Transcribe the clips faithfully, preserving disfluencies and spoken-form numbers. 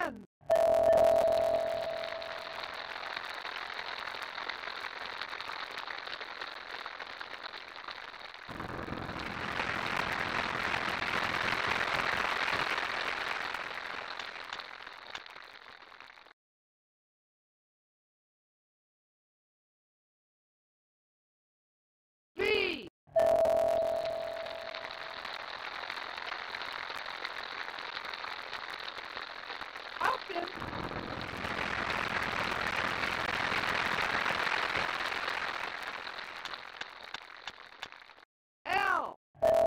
N. V. Option. L.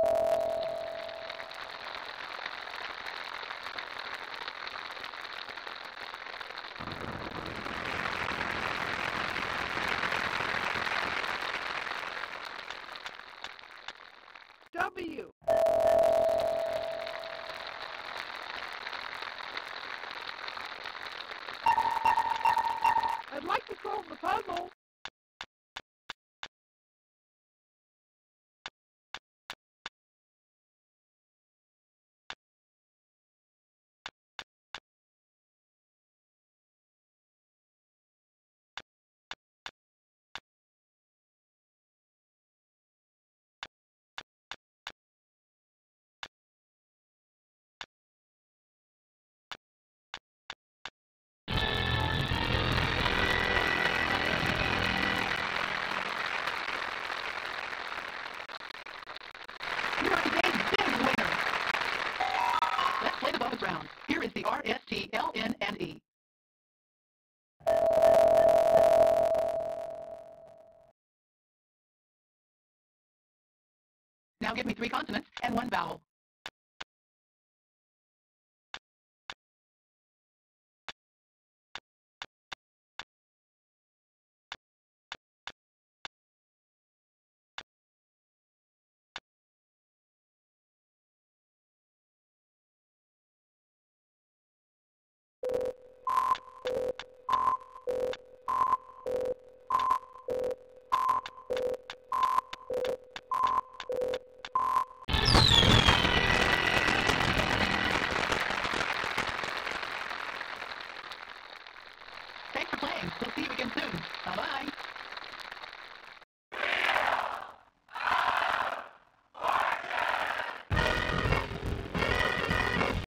W. I'd like to solve the puzzle. You are today's big winner. Let's play the bonus round. Here is the R, S, T, L, N, and E. Now give me three consonants and one vowel. Thanks for playing. We'll see you again soon. Bye-bye.